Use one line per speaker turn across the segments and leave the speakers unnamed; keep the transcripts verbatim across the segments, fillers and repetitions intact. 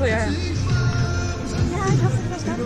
Achso, ja, ja. Ja, ich hab's nicht verstanden.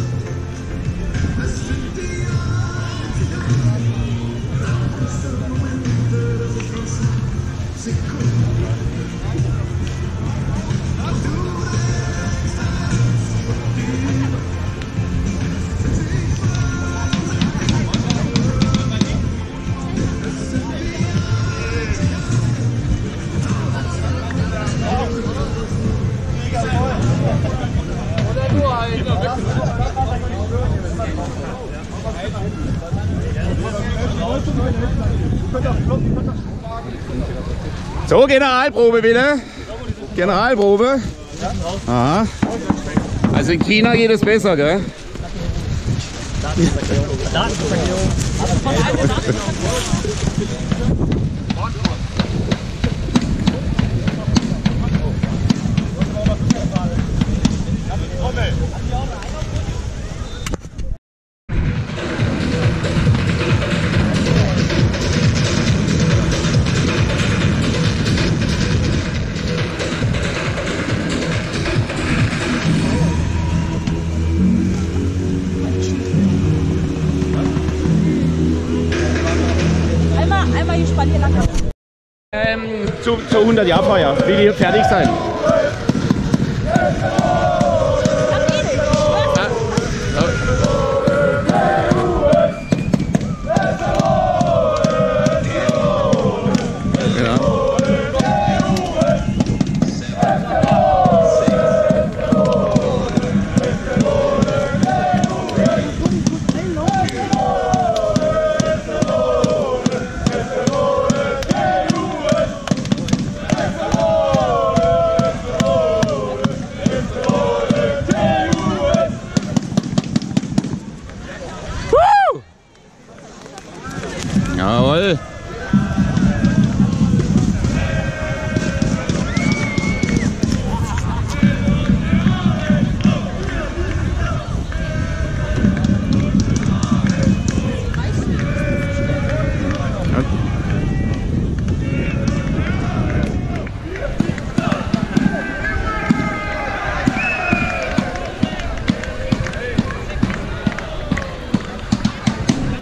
So, Generalprobe bitte. Generalprobe. Aha. Also in China geht es besser, gell?
Einmal die Spanne lang.
Ähm, zu, zu hundert Jahr Feier. Will hier fertig sein. Jawohl.